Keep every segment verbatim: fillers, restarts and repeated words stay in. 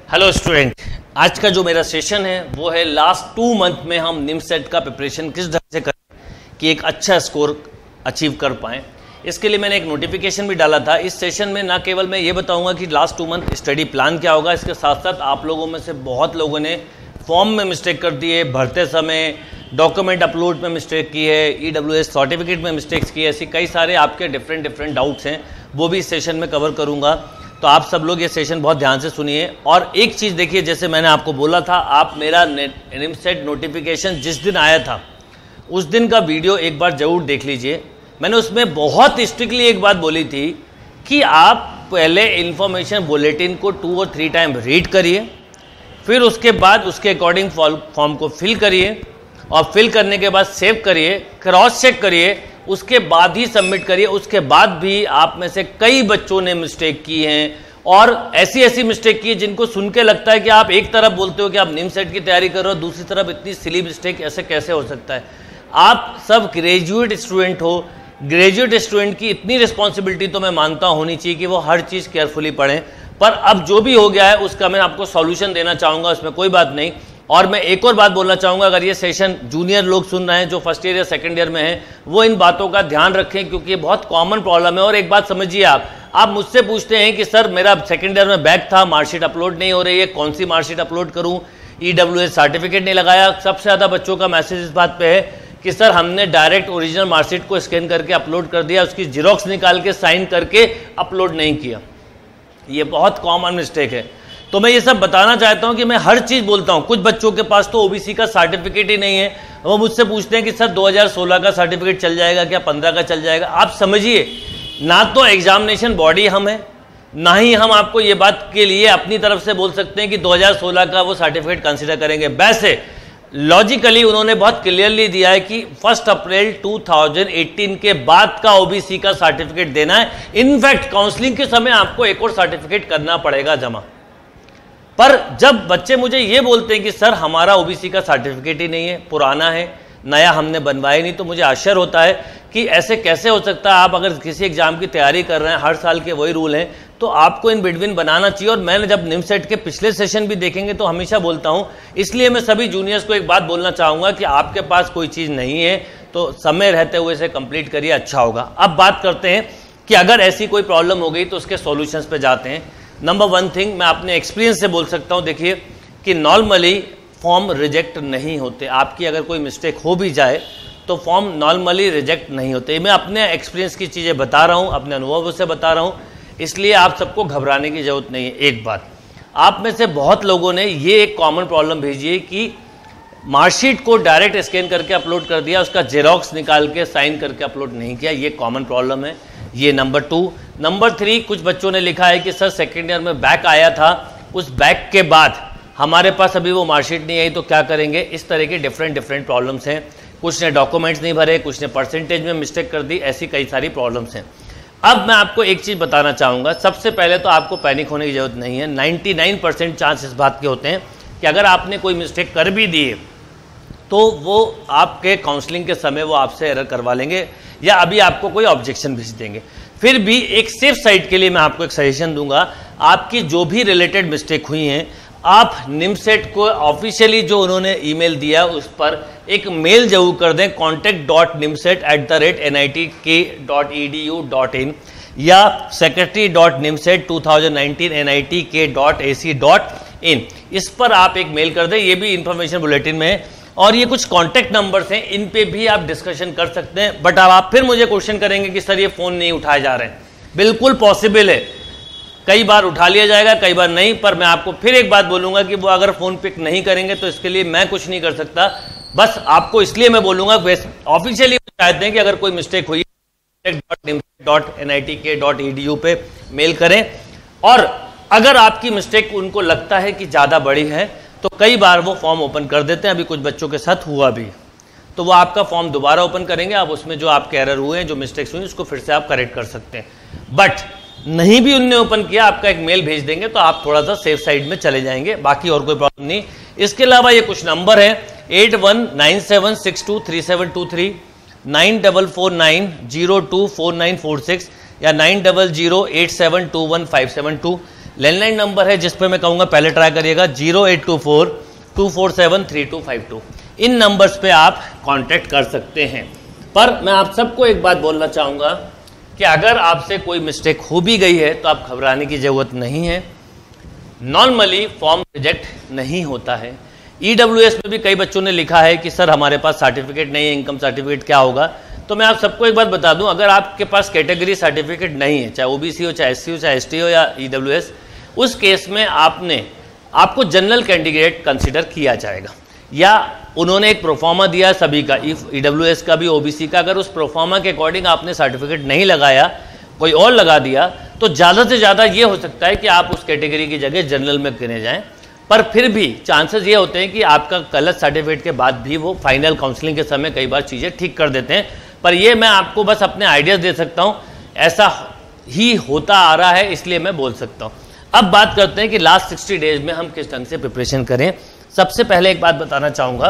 Hello student, आज का जो मेरा सेशन है वो है लास्ट टू मंथ में हम निमसेट का प्रिपरेशन किस ढंग से करें कि एक अच्छा स्कोर अचीव कर पाएँ। इसके लिए मैंने एक नोटिफिकेशन भी डाला था। इस सेशन में ना केवल मैं ये बताऊंगा कि last two month study plan क्या होगा, इसके साथ साथ आप लोगों में से बहुत लोगों ने फॉर्म में मिस्टेक कर दी है, भरते समय डॉक्यूमेंट अपलोड में मिस्टेक की है, ई डब्ल्यू एस सर्टिफिकेट में मिस्टेक्स की है, ऐसी कई सारे आपके डिफरेंट डिफरेंट डाउट्स हैं, वो भी इस सेशन में कवर करूंगा। तो आप सब लोग ये सेशन बहुत ध्यान से सुनिए। और एक चीज़ देखिए, जैसे मैंने आपको बोला था, आप मेरा निमसेट नोटिफिकेशन जिस दिन आया था उस दिन का वीडियो एक बार ज़रूर देख लीजिए। मैंने उसमें बहुत स्ट्रिक्टली एक बात बोली थी कि आप पहले इन्फॉर्मेशन बुलेटिन को टू और थ्री टाइम रीड करिए, फिर उसके बाद उसके अकॉर्डिंग फॉर्म को फिल करिए और फिल करने के बाद सेव करिए, क्रॉस चेक करिए, उसके बाद ही सबमिट करिए। उसके बाद भी आप में से कई बच्चों ने मिस्टेक की हैं और ऐसी ऐसी मिस्टेक की है जिनको सुन के लगता है कि आप एक तरफ बोलते हो कि आप निमसेट की तैयारी कर रहे हो, दूसरी तरफ इतनी सिली मिस्टेक ऐसे कैसे हो सकता है। आप सब ग्रेजुएट स्टूडेंट हो, ग्रेजुएट स्टूडेंट की इतनी रिस्पॉन्सिबिलिटी तो मैं मानता होनी चाहिए कि वो हर चीज़ केयरफुली पढ़ें। पर अब जो भी हो गया है उसका मैं आपको सॉल्यूशन देना चाहूँगा, उसमें कोई बात नहीं। और मैं एक और बात बोलना चाहूँगा, अगर ये सेशन जूनियर लोग सुन रहे हैं जो फर्स्ट ईयर या सेकंड ईयर में हैं, वो इन बातों का ध्यान रखें क्योंकि ये बहुत कॉमन प्रॉब्लम है। और एक बात समझिए, आप आप मुझसे पूछते हैं कि सर मेरा सेकंड ईयर में बैक था, मार्कशीट अपलोड नहीं हो रही है, कौन सी मार्कशीट अपलोड करूँ, ई डब्ल्यू एस सर्टिफिकेट नहीं लगाया। सबसे ज़्यादा बच्चों का मैसेज इस बात पे है कि सर हमने डायरेक्ट ओरिजिनल मार्कशीट को स्कैन करके अपलोड कर दिया, उसकी जीरोक्स निकाल के साइन करके अपलोड नहीं किया। ये बहुत कॉमन मिस्टेक है। तो मैं ये सब बताना चाहता हूं कि मैं हर चीज़ बोलता हूं। कुछ बच्चों के पास तो ओबीसी का सर्टिफिकेट ही नहीं है, वो मुझसे पूछते हैं कि सर दो हज़ार सोलह का सर्टिफिकेट चल जाएगा क्या, पंद्रह का चल जाएगा। आप समझिए, ना तो एग्जामिनेशन बॉडी हम है, ना ही हम आपको ये बात के लिए अपनी तरफ से बोल सकते हैं कि दो हज़ार सोलह का वो सर्टिफिकेट कंसिडर करेंगे। वैसे लॉजिकली उन्होंने बहुत क्लियरली दिया है कि फर्स्ट अप्रैल दो हज़ार अठारह के बाद का ओबीसी का सर्टिफिकेट देना है। इनफैक्ट काउंसलिंग के समय आपको एक और सर्टिफिकेट करना पड़ेगा जमा। पर जब बच्चे मुझे ये बोलते हैं कि सर हमारा ओबीसी का सर्टिफिकेट ही नहीं है, पुराना है, नया हमने बनवाया नहीं, तो मुझे आश्चर्य होता है कि ऐसे कैसे हो सकता है। आप अगर किसी एग्जाम की तैयारी कर रहे हैं, हर साल के वही रूल हैं, तो आपको इन बिटवीन बनाना चाहिए। और मैंने जब निमसेट के पिछले सेशन भी देखेंगे तो हमेशा बोलता हूं, इसलिए मैं सभी जूनियर्स को एक बात बोलना चाहूँगा कि आपके पास कोई चीज़ नहीं है तो समय रहते हुए इसे कंप्लीट करिए, अच्छा होगा। अब बात करते हैं कि अगर ऐसी कोई प्रॉब्लम हो गई तो उसके सॉल्यूशंस पे जाते हैं। नंबर वन थिंग मैं अपने एक्सपीरियंस से बोल सकता हूँ, देखिए कि नॉर्मली फॉर्म रिजेक्ट नहीं होते। आपकी अगर कोई मिस्टेक हो भी जाए तो फॉर्म नॉर्मली रिजेक्ट नहीं होते। मैं अपने एक्सपीरियंस की चीज़ें बता रहा हूँ, अपने अनुभव से बता रहा हूँ, इसलिए आप सबको घबराने की जरूरत नहीं है। एक बात, आप में से बहुत लोगों ने ये एक कॉमन प्रॉब्लम भेजी है कि मार्कशीट को डायरेक्ट स्कैन करके अपलोड कर दिया, उसका जेरोक्स निकाल के साइन करके अपलोड नहीं किया। ये कॉमन प्रॉब्लम है, ये नंबर टू। नंबर थ्री, कुछ बच्चों ने लिखा है कि सर सेकेंड ईयर में बैक आया था, उस बैक के बाद हमारे पास अभी वो मार्कशीट नहीं आई तो क्या करेंगे। इस तरह के डिफरेंट डिफरेंट प्रॉब्लम्स हैं। कुछ ने डॉक्यूमेंट्स नहीं भरे, कुछ ने परसेंटेज में मिस्टेक कर दी, ऐसी कई सारी प्रॉब्लम्स हैं। अब मैं आपको एक चीज़ बताना चाहूँगा। सबसे पहले तो आपको पैनिक होने की जरूरत नहीं है। निन्यानवे परसेंट चांस इस बात के होते हैं कि अगर आपने कोई मिस्टेक कर भी दी है तो वो आपके काउंसलिंग के समय वो आपसे एरर करवा लेंगे या अभी आपको कोई ऑब्जेक्शन भेज देंगे। फिर भी एक सेफ साइड के लिए मैं आपको एक सजेशन दूंगा, आपकी जो भी रिलेटेड मिस्टेक हुई हैं, आप निमसेट को ऑफिशियली जो उन्होंने ईमेल दिया उस पर एक मेल जरूर कर दें, contact dot NIMCET at the rate N I T K dot E D U dot in या secretary dot NIMCET two thousand nineteen N I T K dot A C dot in. इस पर आप एक mail कर दें, ये भी information bulletin में है। और ये कुछ कॉन्टैक्ट नंबर्स हैं, इन पे भी आप डिस्कशन कर सकते हैं। बट अब आप फिर मुझे क्वेश्चन करेंगे कि सर ये फ़ोन नहीं उठाए जा रहे हैं। बिल्कुल पॉसिबल है, कई बार उठा लिया जाएगा, कई बार नहीं। पर मैं आपको फिर एक बात बोलूंगा कि वो अगर फ़ोन पिक नहीं करेंगे तो इसके लिए मैं कुछ नहीं कर सकता। बस आपको इसलिए मैं बोलूँगा, ऑफिशियली चाहते हैं कि अगर कोई मिस्टेक हुई dot N I T K dot E D U पे मेल करें। और अगर आपकी मिस्टेक उनको लगता है कि ज़्यादा बड़ी है तो कई बार वो फॉर्म ओपन कर देते हैं। अभी कुछ बच्चों के साथ हुआ भी, तो वो आपका फॉर्म दोबारा ओपन करेंगे। आप उसमें जो आपके एरर हुए हैं, जो मिस्टेक्स हुई, उसको फिर से आप करेक्ट कर सकते हैं। बट नहीं भी उनने ओपन किया, आपका एक मेल भेज देंगे तो आप थोड़ा सा सेफ साइड में चले जाएंगे, बाकी और कोई प्रॉब्लम नहीं। इसके अलावा ये कुछ नंबर है eight one nine seven six two three seven two three, nine double four nine zero two four nine four six या nine double zero eight seven two one five seven two. Landline number है जिस पे मैं कहूँगा पहले try करिएगा zero eight two four two four seven three two five two. इन numbers पे आप कांटेक्ट कर सकते हैं। पर मैं आप सबको एक बात बोलना चाहूँगा कि अगर आपसे कोई मिस्टेक हो भी गई है तो आप घबराने की ज़रूरत नहीं है। नॉर्मली फॉर्म रिजेक्ट नहीं होता है। ईडब्ल्यूएस में भी कई बच्चों ने लिखा है कि सर हमारे पास सर्टिफिकेट नहीं है, इनकम सर्टिफिकेट क्या होगा। तो मैं आप सबको एक बात बता दूं, अगर आपके पास कैटेगरी सर्टिफिकेट नहीं है, चाहे ओबीसी हो, चाहे एससी हो, चाहे एसटी हो या ईडब्ल्यूएस, उस केस में आपने आपको जनरल कैंडिडेट कंसिडर किया जाएगा। या उन्होंने एक प्रोफार्मा दिया सभी का, ईडब्ल्यूएस का भी, ओबीसी का। अगर उस प्रोफार्मा के अकॉर्डिंग आपने सर्टिफिकेट नहीं लगाया, कोई और लगा दिया, तो ज़्यादा से ज़्यादा ये हो सकता है कि आप उस कैटेगरी की जगह जनरल में गिने जाएं। पर फिर भी चांसेस ये होते हैं कि आपका गलत सर्टिफिकेट के बाद भी वो फाइनल काउंसलिंग के समय कई बार चीज़ें ठीक कर देते हैं। पर ये मैं आपको बस अपने आइडियाज़ दे सकता हूँ, ऐसा ही होता आ रहा है, इसलिए मैं बोल सकता हूँ। अब बात करते हैं कि लास्ट सिक्सटी डेज में हम किस ढंग से प्रिपरेशन करें। सबसे पहले एक बात बताना चाहूँगा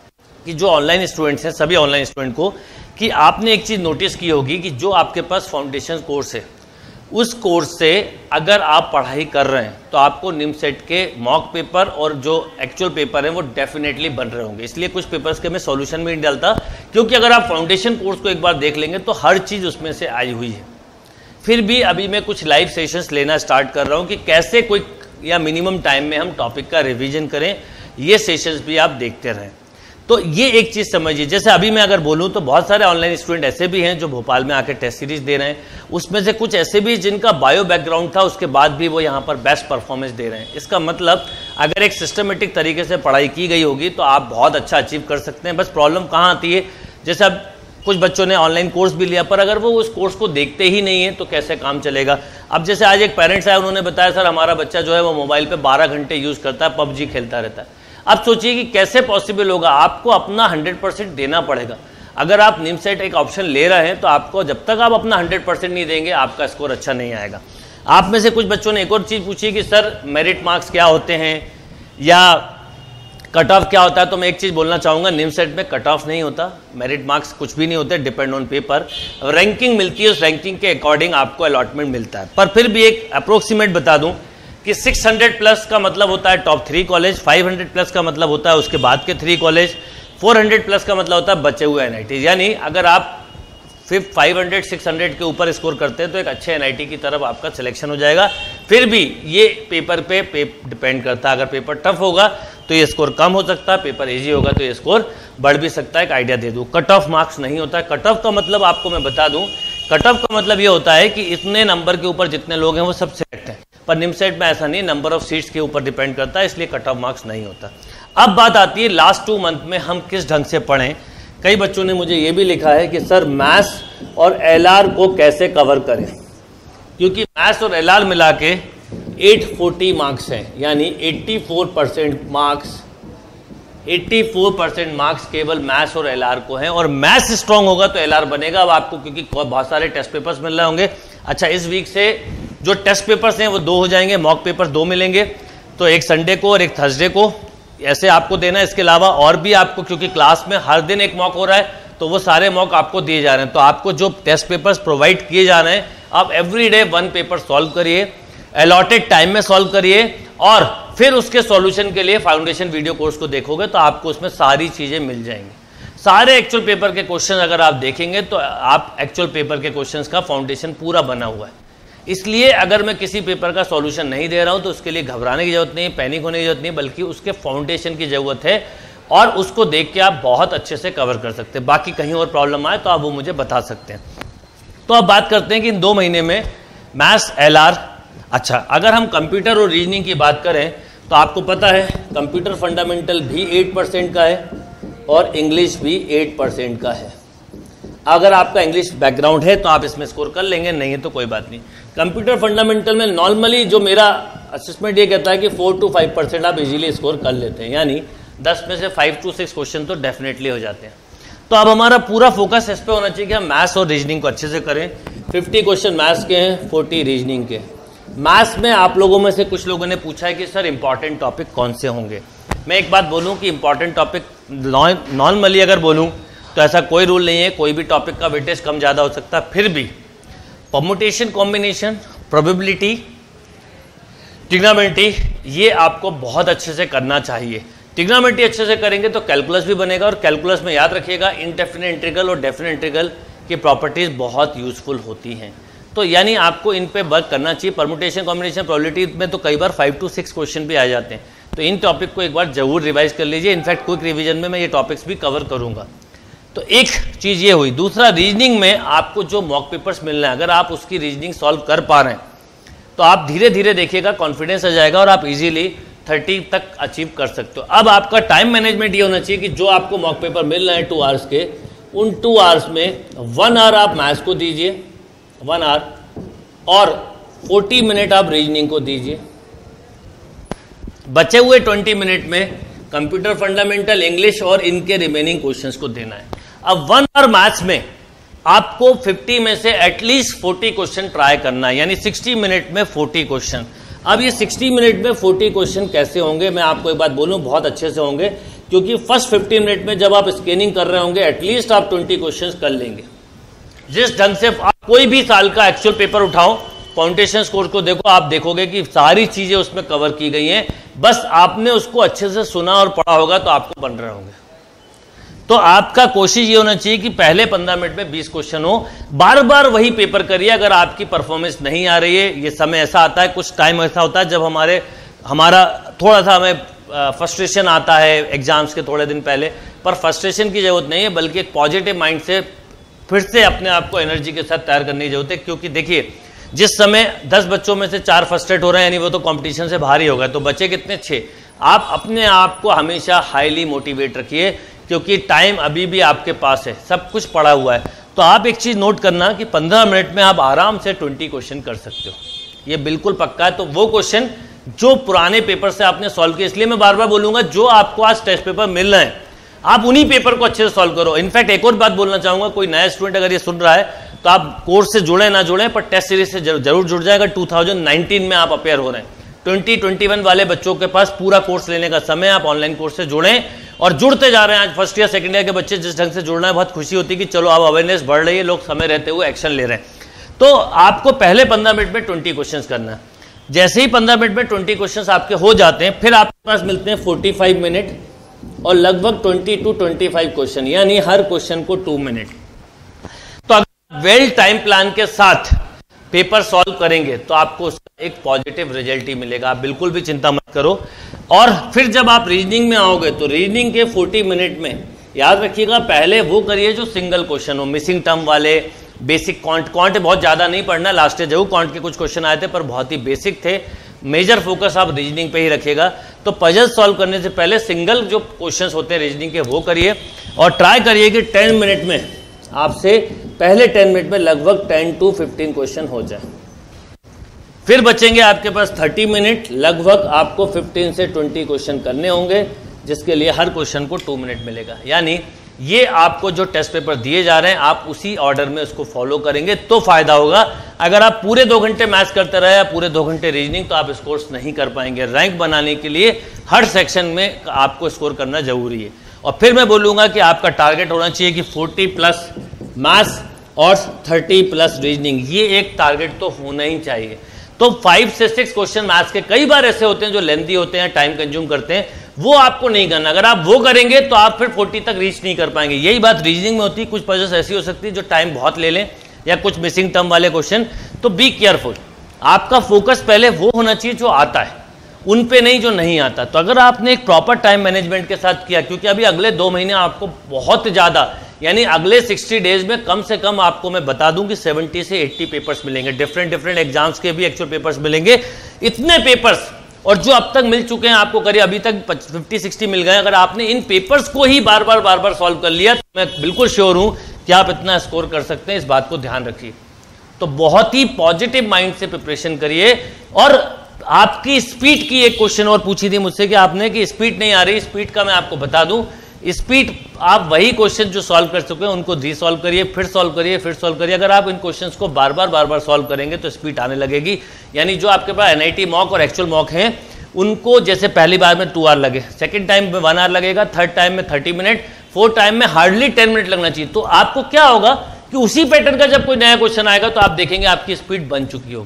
कि जो ऑनलाइन स्टूडेंट्स हैं, सभी ऑनलाइन स्टूडेंट को, कि आपने एक चीज़ नोटिस की होगी कि जो आपके पास फाउंडेशन कोर्स है, उस कोर्स से अगर आप पढ़ाई कर रहे हैं तो आपको निमसेट के मॉक पेपर और जो एक्चुअल पेपर है वो डेफिनेटली बन रहे होंगे। इसलिए कुछ पेपर्स के मैं सॉल्यूशन में नहीं डालता, क्योंकि अगर आप फाउंडेशन कोर्स को एक बार देख लेंगे तो हर चीज़ उसमें से आई हुई है। फिर भी अभी मैं कुछ लाइव सेशंस लेना स्टार्ट कर रहा हूँ कि कैसे कोई या मिनिमम टाइम में हम टॉपिक का रिवीजन करें। ये सेशंस भी आप देखते रहें। तो ये एक चीज़ समझिए, जैसे अभी मैं अगर बोलूँ तो बहुत सारे ऑनलाइन स्टूडेंट ऐसे भी हैं जो भोपाल में आके टेस्ट सीरीज दे रहे हैं। उसमें से कुछ ऐसे भी जिनका बायो बैकग्राउंड था, उसके बाद भी वो यहाँ पर बेस्ट परफॉर्मेंस दे रहे हैं। इसका मतलब अगर एक सिस्टमेटिक तरीके से पढ़ाई की गई होगी तो आप बहुत अच्छा अचीव कर सकते हैं। बस प्रॉब्लम कहाँ आती है, जैसे अब कुछ बच्चों ने ऑनलाइन कोर्स भी लिया, पर अगर वो उस कोर्स को देखते ही नहीं है तो कैसे काम चलेगा। अब जैसे आज एक पेरेंट्स आए, उन्होंने बताया सर हमारा बच्चा जो है वो मोबाइल पे बारह घंटे यूज़ करता है, पबजी खेलता रहता है। अब सोचिए कि कैसे पॉसिबल होगा। आपको अपना हंड्रेड परसेंट देना पड़ेगा। अगर आप निमसेट एक ऑप्शन ले रहे हैं तो आपको, जब तक आप अपना हंड्रेड परसेंट नहीं देंगे, आपका स्कोर अच्छा नहीं आएगा। आप में से कुछ बच्चों ने एक और चीज़ पूछी कि सर मेरिट मार्क्स क्या होते हैं या कट ऑफ क्या होता है। तो मैं एक चीज़ बोलना चाहूँगा, निमसेट में कट ऑफ नहीं होता, मेरिट मार्क्स कुछ भी नहीं होते, डिपेंड ऑन पेपर। रैंकिंग मिलती है, उस रैंकिंग के अकॉर्डिंग आपको अलॉटमेंट मिलता है। पर फिर भी एक अप्रोक्सीमेट बता दूं कि छह सौ प्लस का मतलब होता है टॉप थ्री कॉलेज, पाँच सौ प्लस का मतलब होता है उसके बाद के थ्री कॉलेज, चार सौ प्लस का मतलब होता है बचे हुए एनआईटी। यानी अगर आप fifth five hundred six hundred के ऊपर स्कोर करते हैं तो एक अच्छे एनआईटी की तरफ आपका सिलेक्शन हो जाएगा। फिर भी ये पेपर पे, पे डिपेंड करता है। अगर पेपर टफ होगा तो ये स्कोर कम हो सकता है, पेपर इजी होगा तो ये स्कोर बढ़ भी सकता है। एक आइडिया दे दूँ, कट ऑफ मार्क्स नहीं होता है। कट ऑफ का मतलब आपको मैं बता दूँ, कट ऑफ का मतलब ये होता है कि इतने नंबर के ऊपर जितने लोग हैं वो सब सिलेक्ट हैं। पर निमसेट में ऐसा नहीं, नंबर ऑफ सीट्स के ऊपर डिपेंड करता है, इसलिए कट ऑफ मार्क्स नहीं होता। अब बात आती है लास्ट टू मंथ में हम किस ढंग से पढ़ें। कई बच्चों ने मुझे ये भी लिखा है कि सर मैथ्स और एलआर को कैसे कवर करें, क्योंकि मैथ्स और एलआर मिला के आठ सौ चालीस मार्क्स हैं, यानी चौरासी परसेंट मार्क्स चौरासी परसेंट मार्क्स केवल मैथ्स और एलआर को हैं। और मैथ्स स्ट्रांग होगा तो एलआर बनेगा। अब आपको क्योंकि बहुत सारे टेस्ट पेपर्स मिल रहे होंगे। अच्छा, इस वीक से जो टेस्ट पेपर्स हैं वो दो हो जाएंगे, मॉक पेपर दो मिलेंगे, तो एक संडे को और एक थर्सडे को ऐसे आपको देना है। इसके अलावा और भी आपको, क्योंकि क्लास में हर दिन एक मॉक हो रहा है तो वो सारे मॉक आपको दिए जा रहे हैं। तो आपको जो टेस्ट पेपर्स प्रोवाइड किए जा रहे हैं, आप every day one paper solve करिए, अलॉटेड टाइम में सॉल्व करिए, और फिर उसके सॉल्यूशन के लिए फाउंडेशन वीडियो कोर्स को देखोगे तो आपको उसमें सारी चीज़ें मिल जाएंगी। सारे एक्चुअल पेपर के क्वेश्चन अगर आप देखेंगे तो आप एक्चुअल पेपर के क्वेश्चंस का फाउंडेशन पूरा बना हुआ है। इसलिए अगर मैं किसी पेपर का सॉल्यूशन नहीं दे रहा हूं तो उसके लिए घबराने की जरूरत नहीं, पैनिक होने की जरूरत नहीं, बल्कि उसके फाउंडेशन की जरूरत है और उसको देख के आप बहुत अच्छे से कवर कर सकते हैं। बाकी कहीं और प्रॉब्लम आए तो आप वो मुझे बता सकते हैं। तो अब बात करते हैं कि इन दो महीने में मैथ्स, एलआर, अच्छा अगर हम कंप्यूटर और रीजनिंग की बात करें तो आपको पता है कंप्यूटर फंडामेंटल भी आठ परसेंट का है और इंग्लिश भी आठ परसेंट का है। अगर आपका इंग्लिश बैकग्राउंड है तो आप इसमें स्कोर कर लेंगे, नहीं है तो कोई बात नहीं। कंप्यूटर फंडामेंटल में नॉर्मली जो मेरा असेसमेंट ये कहता है कि फोर टू फाइव परसेंट आप इजीली स्कोर कर लेते हैं, यानी दस में से फाइव टू सिक्स क्वेश्चन तो डेफिनेटली हो जाते हैं। तो अब हमारा पूरा फोकस इस पे होना चाहिए कि हम मैथ्स और रीजनिंग को अच्छे से करें। फिफ्टी क्वेश्चन मैथ्स के हैं, फोर्टी रीजनिंग के। मैथ्स में आप लोगों में से कुछ लोगों ने पूछा है कि सर इंपॉर्टेंट टॉपिक कौन से होंगे। मैं एक बात बोलूं कि इंपॉर्टेंट टॉपिक नॉर्मली अगर बोलूं तो ऐसा कोई रूल नहीं है, कोई भी टॉपिक का वेटेज कम ज़्यादा हो सकता है। फिर भी परम्यूटेशन, कॉम्बिनेशन, प्रोबेबिलिटी, ट्रिग्नोमेट्री ये आपको बहुत अच्छे से करना चाहिए। ट्रिग्नोमेट्री अच्छे से करेंगे तो कैलकुलस भी बनेगा, और कैलकुलस में याद रखिएगा इनडेफिनिट इंटीग्रल और डेफिनिट इंटीग्रल की प्रॉपर्टीज़ बहुत यूजफुल होती हैं। तो यानी आपको इन पे वर्क करना चाहिए। परमुटेशन कॉम्बिनेशन प्रोबेबिलिटी में तो कई बार फाइव टू सिक्स क्वेश्चन भी आ जाते हैं, तो इन टॉपिक को एक बार जरूर रिवाइज कर लीजिए। इनफैक्ट क्विक रिवीजन में मैं ये टॉपिक्स भी कवर करूँगा। तो एक चीज़ ये हुई। दूसरा, रीजनिंग में आपको जो मॉक पेपर्स मिल रहे हैं, अगर आप उसकी रीजनिंग सॉल्व कर पा रहे हैं तो आप धीरे धीरे देखिएगा कॉन्फिडेंस आ जाएगा और आप इजीली थर्टी तक अचीव कर सकते हो। अब आपका टाइम मैनेजमेंट ये होना चाहिए कि जो आपको मॉक पेपर मिल रहे हैं टू आवर्स के, उन टू आवर्स में वन आवर आप मैथ्स को दीजिए, वन आवर, और फोर्टी मिनट आप रीजनिंग को दीजिए। बचे हुए ट्वेंटी मिनट में कंप्यूटर फंडामेंटल, इंग्लिश और इनके रिमेनिंग क्वेश्चंस को देना है। अब वन आवर मैथ्स में आपको फिफ्टी में से एटलीस्ट फोर्टी क्वेश्चन ट्राई करना है, यानी सिक्सटी मिनट में फोर्टी क्वेश्चन। अब ये सिक्सटी मिनट में फोर्टी क्वेश्चन कैसे होंगे, मैं आपको एक बात बोलूं, बहुत अच्छे से होंगे, क्योंकि फर्स्ट फिफ्टी मिनट में जब आप स्कैनिंग कर रहे होंगे एटलीस्ट आप ट्वेंटी क्वेश्चन कर लेंगे। जिस ढंग से आप कोई भी साल का एक्चुअल पेपर उठाओ, फाउंडेशन कोर्स को देखो, आप देखोगे कि सारी चीजें उसमें कवर की गई हैं, बस आपने उसको अच्छे से सुना और पढ़ा होगा तो आपको बन रहे होंगे। तो आपका कोशिश ये होना चाहिए कि पहले पंद्रह मिनट में बीस क्वेश्चन हो, बार बार वही पेपर करिए। अगर आपकी परफॉर्मेंस नहीं आ रही है, ये समय ऐसा आता है, कुछ टाइम ऐसा होता है जब हमारे हमारा थोड़ा सा हमें फ्रस्ट्रेशन आता है एग्जाम्स के थोड़े दिन पहले, पर फ्रस्ट्रेशन की जरूरत नहीं है, बल्कि एक पॉजिटिव माइंड से फिर से अपने आप को एनर्जी के साथ तैयार करने की जरूरत है। क्योंकि देखिए, जिस समय दस बच्चों में से चार फ्रस्ट्रेट हो रहे हैं, यानी वो तो कंपटीशन से बाहर ही होगा, तो बचे कितने? छः। आप अपने आप को हमेशा हाईली मोटिवेट रखिए, क्योंकि टाइम अभी भी आपके पास है, सब कुछ पड़ा हुआ है। तो आप एक चीज़ नोट करना कि पंद्रह मिनट में आप आराम से ट्वेंटी क्वेश्चन कर सकते हो, ये बिल्कुल पक्का है। तो वो क्वेश्चन जो पुराने पेपर से आपने सॉल्व किए, इसलिए मैं बार बार बोलूँगा, जो आपको आज टेस्ट पेपर मिल रहे हैं आप उन्हीं पेपर को अच्छे से सॉल्व करो। इनफैक्ट एक और बात बोलना चाहूँगा, कोई नया स्टूडेंट अगर ये सुन रहा है तो आप कोर्स से जुड़े ना जुड़े, पर टेस्ट सीरीज से जरूर जुड़ जाएगा। टू थाउजेंड नाइनटीन में आप अपेयर हो रहे हैं, ट्वेंटी ट्वेंटी वन वाले बच्चों के पास पूरा कोर्स लेने का समय, आप ऑनलाइन कोर्स से जुड़ें और जुड़ते जा रहे हैं। आज फर्स्ट ईयर सेकंड ईयर के बच्चे जिस ढंग से जुड़ना है, बहुत खुशी होती है कि चलो अब अवेयरनेस बढ़ रही है, लोग समय रहते हुए एक्शन ले रहे हैं। तो आपको पहले पंद्रह मिनट में ट्वेंटी क्वेश्चन करना है। जैसे ही पंद्रह मिनट में ट्वेंटी क्वेश्चन आपके हो जाते हैं, फिर आपके पास मिलते हैं फोर्टी फाइव मिनट और लगभग twenty to twenty five question, यानी हर क्वेश्चन को टू मिनट। तो अगर वेल टाइम प्लान के साथ पेपर सॉल्व करेंगे तो आपको उसका एक पॉजिटिव रिजल्ट ही मिलेगा, आप बिल्कुल भी चिंता मत करो। और फिर जब आप रीजनिंग में आओगे तो रीजनिंग के फोर्टी मिनट में याद रखिएगा, पहले वो करिए जो सिंगल क्वेश्चन हो, मिसिंग टर्म वाले, बेसिक क्वांट क्वांट बहुत ज्यादा नहीं पढ़ना, लास्ट ईयर जरूर क्वांट के कुछ क्वेश्चन आए थे पर बहुत ही बेसिक थे। मेजर फोकस आप रीजनिंग पे ही रखिएगा। तो पजल सॉल्व करने से पहले सिंगल जो क्वेश्चंस होते हैं रीजनिंग के वो करिए, और ट्राई करिए कि टेन मिनट में आपसे पहले टेन मिनट में लगभग टेन टू फिफ्टीन क्वेश्चन हो जाए। फिर बचेंगे आपके पास थर्टी मिनट, लगभग आपको फिफ्टीन से ट्वेंटी क्वेश्चन करने होंगे, जिसके लिए हर क्वेश्चन को टू मिनट मिलेगा। यानी ये आपको जो टेस्ट पेपर दिए जा रहे हैं आप उसी ऑर्डर में उसको फॉलो करेंगे तो फायदा होगा। अगर आप पूरे दो घंटे मैथ्स करते रहे या पूरे दो घंटे रीजनिंग, तो आप स्कोर्स नहीं कर पाएंगे। रैंक बनाने के लिए हर सेक्शन में आपको स्कोर करना जरूरी है। और फिर मैं बोलूँगा कि आपका टारगेट होना चाहिए कि फोर्टी प्लस मैथ्स और थर्टी प्लस रीजनिंग, ये एक टारगेट तो होना ही चाहिए। तो फाइव से सिक्स क्वेश्चन मैथ्स के कई बार ऐसे होते हैं जो लेंथी होते हैं, टाइम कंज्यूम करते हैं, वो आपको नहीं करना। अगर आप वो करेंगे तो आप फिर फोर्टी तक रीच नहीं कर पाएंगे। यही बात रीजनिंग में होती है, कुछ पजल्स ऐसी हो सकती है जो टाइम बहुत ले लें या कुछ मिसिंग टर्म वाले क्वेश्चन, तो बी केयरफुल। आपका फोकस पहले वो होना चाहिए जो आता है, उन पे नहीं जो नहीं आता। तो अगर आपने एक प्रॉपर टाइम मैनेजमेंट के साथ किया, क्योंकि अभी अगले दो महीने आपको बहुत ज़्यादा, यानी अगले सिक्सटी डेज में कम से कम आपको मैं बता दूं कि सेवेंटी से एट्टी पेपर्स मिलेंगे, डिफरेंट डिफरेंट एग्जाम्स के भी एक्चुअल पेपर्स मिलेंगे। इतने पेपर्स, और जो अब तक मिल चुके हैं आपको, करिए अभी तक फिफ्टी सिक्सटी मिल गए, अगर आपने इन पेपर्स को ही बार बार बार बार सॉल्व कर लिया तो मैं बिल्कुल श्योर हूं कि आप इतना स्कोर कर सकते हैं। इस बात को ध्यान रखिए। तो बहुत ही पॉजिटिव माइंड से प्रिपरेशन करिए। और आपकी स्पीड की एक क्वेश्चन और पूछी थी मुझसे कि आपने कि स्पीड नहीं आ रही, स्पीड का मैं आपको बता दूं, स्पीड आप वही क्वेश्चन जो सॉल्व कर चुके हैं उनको री सॉल्व करिए, फिर सॉल्व करिए, फिर सॉल्व करिए। अगर आप इन क्वेश्चंस को बार बार बार बार सॉल्व करेंगे तो स्पीड आने लगेगी। यानी जो आपके पास एनआईटी मॉक और एक्चुअल मॉक हैं, उनको जैसे पहली बार में टू आवर लगे, सेकंड टाइम में वन आवर लगेगा, थर्ड टाइम में थर्टी मिनट, फोर्थ टाइम में हार्डली टेन मिनट लगना चाहिए। तो आपको क्या होगा कि उसी पैटर्न का जब कोई नया क्वेश्चन आएगा तो आप देखेंगे आपकी स्पीड बन चुकी होगी।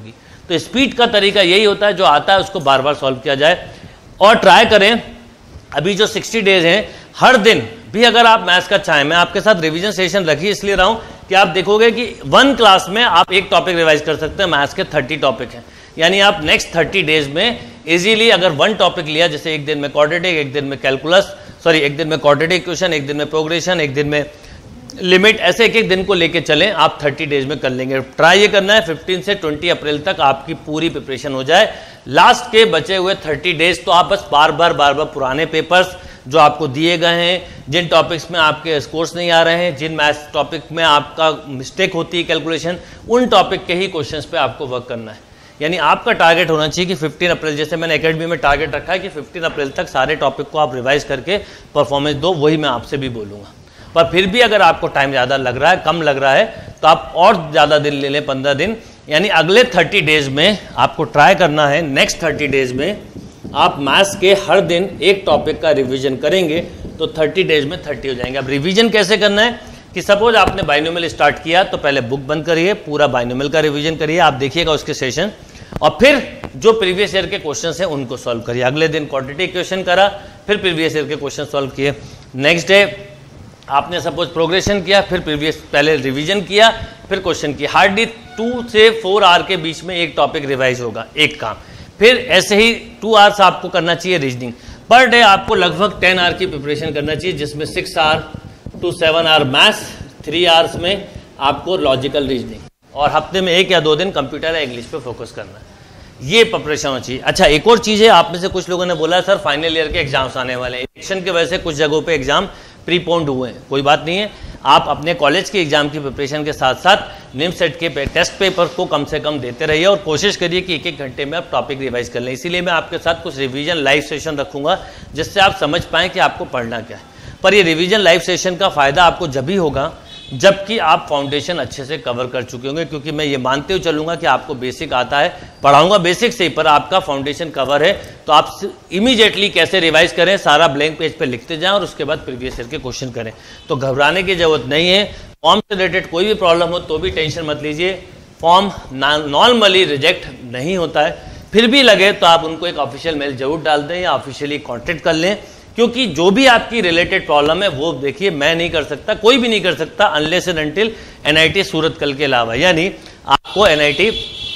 तो स्पीड का तरीका यही होता है, जो आता है उसको बार बार सॉल्व किया जाए और ट्राई करें। अभी जो साठ डेज हैं, हर दिन भी अगर आप मैथ्स का चाहें, मैं आपके साथ रिवीजन सेशन रखी इसलिए रहा हूं कि आप देखोगे कि वन क्लास में आप एक टॉपिक रिवाइज कर सकते हैं। मैथ्स के तीस टॉपिक हैं, यानी आप नेक्स्ट तीस डेज में इजीली अगर वन टॉपिक लिया, जैसे एक दिन में क्वाड्रेटिक, एक दिन में कैलकुलस, सॉरी एक दिन में क्वाड्रेटिक इक्वेशन, एक दिन में प्रोग्रेशन, एक दिन में लिमिट, ऐसे एक एक दिन को लेके चलें, आप तीस डेज में कर लेंगे। ट्राई ये करना है पंद्रह से बीस अप्रैल तक आपकी पूरी प्रिपरेशन हो जाए। लास्ट के बचे हुए तीस डेज तो आप बस बार बार बार बार पुराने पेपर्स जो आपको दिए गए हैं, जिन टॉपिक्स में आपके स्कोर्स नहीं आ रहे हैं, जिन मैथ्स टॉपिक में आपका मिस्टेक होती है कैलकुलेशन, उन टॉपिक के ही क्वेश्चंस पे आपको वर्क करना है। यानी आपका टारगेट होना चाहिए कि पंद्रह अप्रैल, जैसे मैंने एकेडमी में टारगेट रखा है कि पंद्रह अप्रैल तक सारे टॉपिक को आप रिवाइज करके परफॉर्मेंस दो, वही मैं आपसे भी बोलूँगा। पर फिर भी अगर आपको टाइम ज़्यादा लग रहा है, कम लग रहा है, तो आप और ज़्यादा दिन ले लें, पंद्रह दिन, यानी अगले तीस डेज में आपको ट्राई करना है। नेक्स्ट तीस डेज में आप मैथ्स के हर दिन एक टॉपिक का रिवीजन करेंगे तो तीस डेज में तीस हो जाएंगे। अब रिवीजन कैसे करना है कि सपोज आपने बाइनोमियल स्टार्ट किया तो पहले बुक बंद करिए, पूरा बाइनोमियल का रिवीजन करिए, आप देखिएगा उसके सेशन, और फिर जो प्रीवियस ईयर के क्वेश्चंस हैं उनको सॉल्व करिए। अगले दिन क्वाड्रेटिक इक्वेशन करा, फिर प्रीवियस ईयर के क्वेश्चन सॉल्व किए। नेक्स्ट डे आपने सपोज प्रोग्रेशन किया, फिर प्रीवियस पहले रिवीजन किया, फिर क्वेश्चन किया। हार्डली टू से फोर आवर के बीच में एक टॉपिक रिवाइज होगा, एक काम। फिर ऐसे ही टू आवर्स आपको करना चाहिए रीजनिंग। पर डे आपको लगभग टेन आवर की प्रिपरेशन करना चाहिए, जिसमें six hour to seven hour maths, three hours में आपको लॉजिकल रीजनिंग, और हफ्ते में एक या दो दिन कंप्यूटर या इंग्लिश पे फोकस करना है। ये प्रिपरेशन होना चाहिए। अच्छा, एक और चीज़ है, आप में से कुछ लोगों ने बोला सर फाइनल ईयर के एग्जाम्स आने वाले हैं, इलेक्शन की वजह से कुछ जगहों पे एग्जाम प्रीपोन्ड हुए हैं। कोई बात नहीं है, आप अपने कॉलेज के एग्जाम की प्रिपरेशन के साथ साथ निम सेट के टेस्ट पेपर को कम से कम देते रहिए और कोशिश करिए कि एक एक घंटे में आप टॉपिक रिवाइज कर लें। इसीलिए मैं आपके साथ कुछ रिवीजन लाइव सेशन रखूंगा, जिससे आप समझ पाएँ कि आपको पढ़ना क्या है। पर ये रिवीजन लाइव सेशन का फ़ायदा आपको जब भी होगा जबकि आप फाउंडेशन अच्छे से कवर कर चुके होंगे, क्योंकि मैं ये मानते हुए चलूंगा कि आपको बेसिक आता है, पढ़ाऊंगा बेसिक से ही, पर आपका फाउंडेशन कवर है, तो आप इमीडिएटली कैसे रिवाइज करें, सारा ब्लैंक पेज पे लिखते जाएं और उसके बाद प्रीवियस ईयर के क्वेश्चन करें। तो घबराने की जरूरत नहीं है। फॉर्म से रिलेटेड कोई भी प्रॉब्लम हो तो भी टेंशन मत लीजिए, फॉर्म नॉर्मली रिजेक्ट नहीं होता है। फिर भी लगे तो आप उनको एक ऑफिशियल मेल जरूर डाल दें या ऑफिशियली कॉन्टेक्ट कर लें, क्योंकि जो भी आपकी रिलेटेड प्रॉब्लम है वो देखिए मैं नहीं कर सकता, कोई भी नहीं कर सकता unless and until NIT Surathkal के अलावा। यानी आपको एनआईटी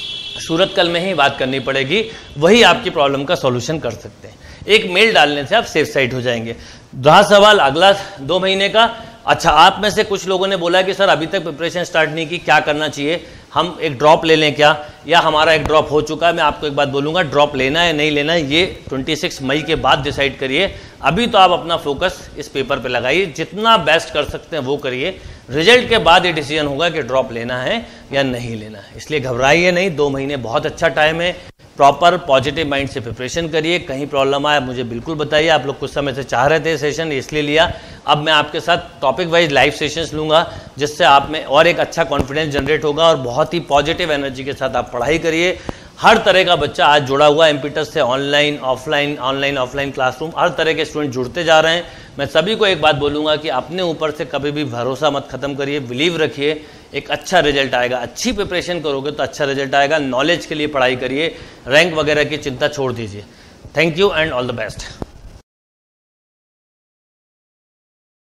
सूरतकल में ही बात करनी पड़ेगी, वही आपकी प्रॉब्लम का सॉल्यूशन कर सकते हैं। एक मेल डालने से आप सेफ साइड हो जाएंगे। रहा सवाल अगला दो महीने का, अच्छा आप में से कुछ लोगों ने बोला कि सर अभी तक प्रिपरेशन स्टार्ट नहीं की, क्या करना चाहिए, हम एक ड्रॉप ले लें क्या, या हमारा एक ड्रॉप हो चुका है। मैं आपको एक बात बोलूँगा, ड्रॉप लेना है नहीं लेना है ये छब्बीस मई के बाद डिसाइड करिए। अभी तो आप अपना फोकस इस पेपर पे लगाइए, जितना बेस्ट कर सकते हैं वो करिए। रिजल्ट के बाद ये डिसीजन होगा कि ड्रॉप लेना है या नहीं लेना है। इसलिए घबराइए नहीं, दो महीने बहुत अच्छा टाइम है। प्रॉपर पॉजिटिव माइंड से प्रिपरेशन करिए। कहीं प्रॉब्लम आए मुझे बिल्कुल बताइए। आप लोग कुछ समय से चाह रहे थे सेशन, इसलिए लिया। अब मैं आपके साथ टॉपिक वाइज लाइव सेशंस लूँगा, जिससे आप में और एक अच्छा कॉन्फिडेंस जनरेट होगा और बहुत ही पॉजिटिव एनर्जी के साथ आप पढ़ाई करिए। हर तरह का बच्चा आज जुड़ा हुआ है एमपीटस से, online offline online offline classroom, हर तरह के स्टूडेंट जुड़ते जा रहे हैं। मैं सभी को एक बात बोलूँगा कि अपने ऊपर से कभी भी भरोसा मत खत्म करिए, बिलीव रखिए, एक अच्छा रिजल्ट आएगा। अच्छी प्रिपरेशन करोगे तो अच्छा रिजल्ट आएगा। नॉलेज के लिए पढ़ाई करिए, रैंक वगैरह की चिंता छोड़ दीजिए। Thank you and all the best.